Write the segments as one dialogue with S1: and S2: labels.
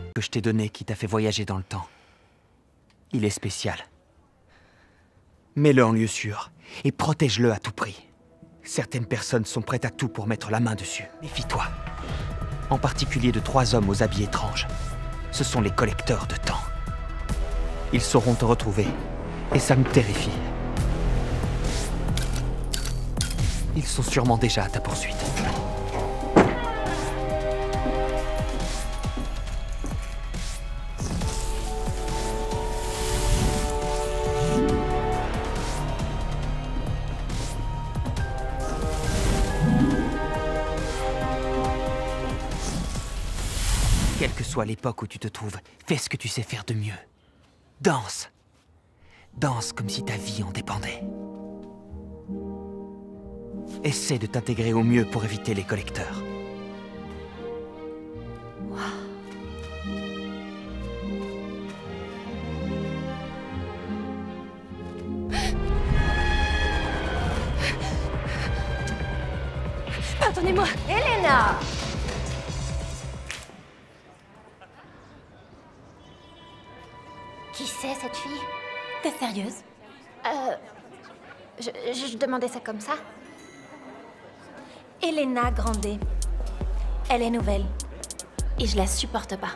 S1: Que je t'ai donné qui t'a fait voyager dans le temps. Il est spécial. Mets-le en lieu sûr et protège-le à tout prix. Certaines personnes sont prêtes à tout pour mettre la main dessus. Méfie-toi. En particulier de 3 hommes aux habits étranges. Ce sont les collecteurs de temps. Ils sauront te retrouver, et ça me terrifie. Ils sont sûrement déjà à ta poursuite. Quelle que soit l'époque où tu te trouves, fais ce que tu sais faire de mieux. Danse. Danse comme si ta vie en dépendait. Essaie de t'intégrer au mieux pour éviter les collecteurs.
S2: Pardonnez-moi.
S3: Elena! Qui c'est, cette fille?
S2: T'es sérieuse?
S3: Je demandais ça comme ça.
S2: Elena Grande. Elle est nouvelle. Et je la supporte pas.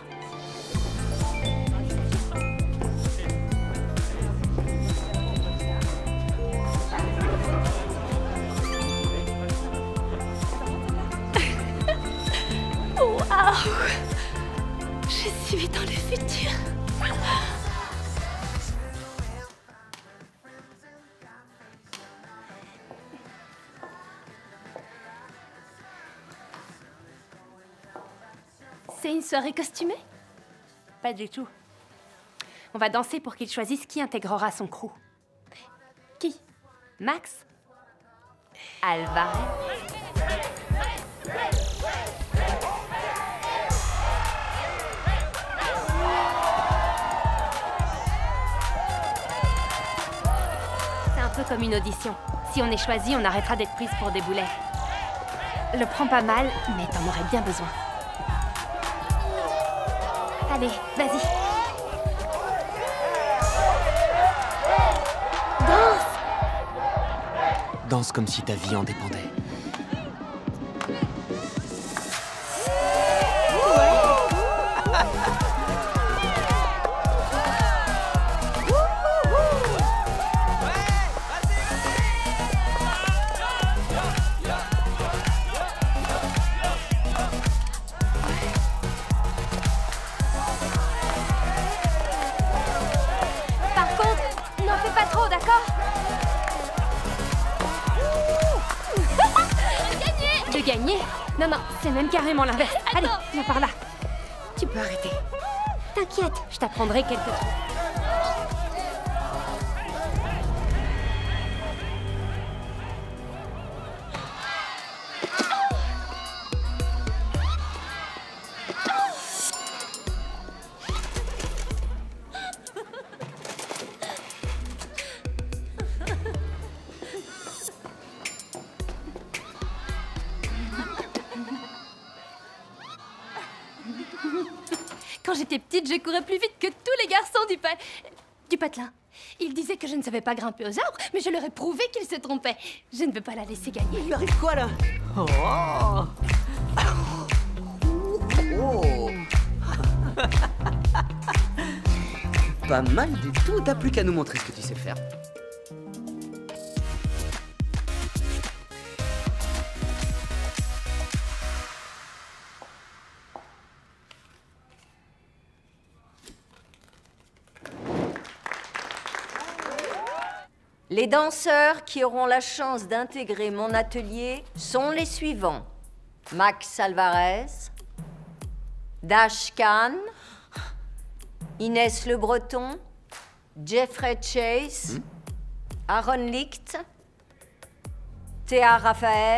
S2: Waouh! Je suis dans le futur. C'est une soirée costumée?
S4: Pas du tout. On va danser pour qu'il choisisse qui intégrera son crew.
S2: Qui?
S4: Max? Alvarez? C'est un peu comme une audition. Si on est choisi, on arrêtera d'être prise pour des boulets. Le prends pas mal, mais t'en aurais bien besoin. Allez, vas-y. Danse!
S1: Danse comme si ta vie en dépendait.
S4: Gagner? Non, non, c'est même carrément l'inverse. Allez, viens par là. Tu peux arrêter. T'inquiète, je t'apprendrai quelques trucs.
S2: Quand j'étais petite, je courais plus vite que tous les garçons du patelin. Ils disaient que je ne savais pas grimper aux arbres, mais je leur ai prouvé qu'ils se trompaient. Je ne veux pas la laisser gagner.
S5: Il lui arrive quoi, là? Oh! Oh! Pas mal du tout, t'as plus qu'à nous montrer ce que tu sais faire.
S3: Les danseurs qui auront la chance d'intégrer mon atelier sont les suivants. Max Alvarez, Dash Khan, Inès Le Breton, Jeffrey Chase, Aaron Licht, Théa Raphaël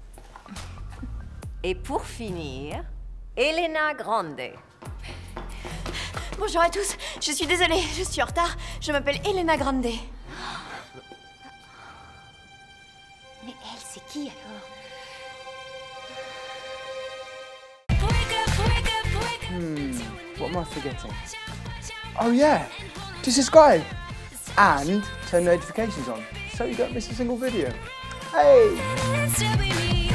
S3: et pour finir, Elena Grande.
S2: Bonjour à tous, je suis désolée, je suis en retard. Je m'appelle Elena Grande.
S3: Mais elle, c'est qui alors?
S6: What am I forgetting? Oh yeah, to subscribe and turn notifications on so you don't miss a single video. Hey!